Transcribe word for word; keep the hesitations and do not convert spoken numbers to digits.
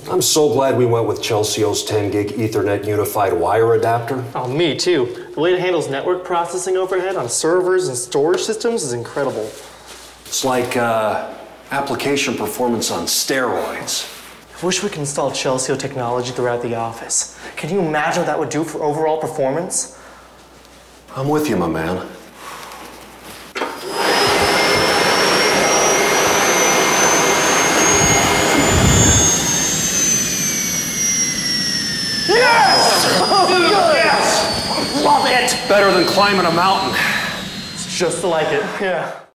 I'm so glad we went with Chelsio's ten gig Ethernet unified wire adapter. Oh, me too. The way it handles network processing overhead on servers and storage systems is incredible. It's like uh, application performance on steroids. I wish we could install Chelsio technology throughout the office. Can you imagine what that would do for overall performance? I'm with you, my man. Yes! Oh, good! Yes! Love it! Better than climbing a mountain. It's just like it, yeah.